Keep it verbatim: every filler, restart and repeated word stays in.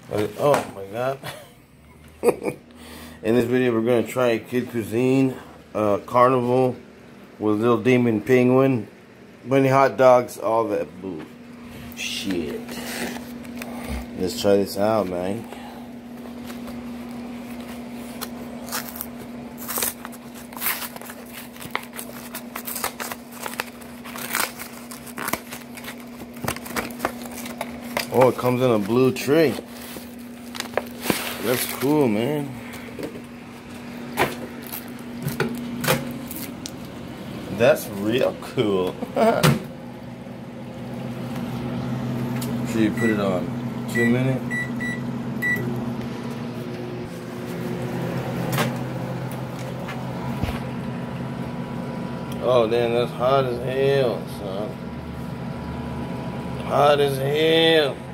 Oh my god. In this video we're going to try a kid cuisine uh, carnival with little demon penguin, bunny hot dogs, all that boo shit. Let's try this out, man. Oh, it comes in a blue tray. That's cool, man. That's real cool. Should you put it on two minutes? Oh, damn, that's hot as hell, son. Hot as hell.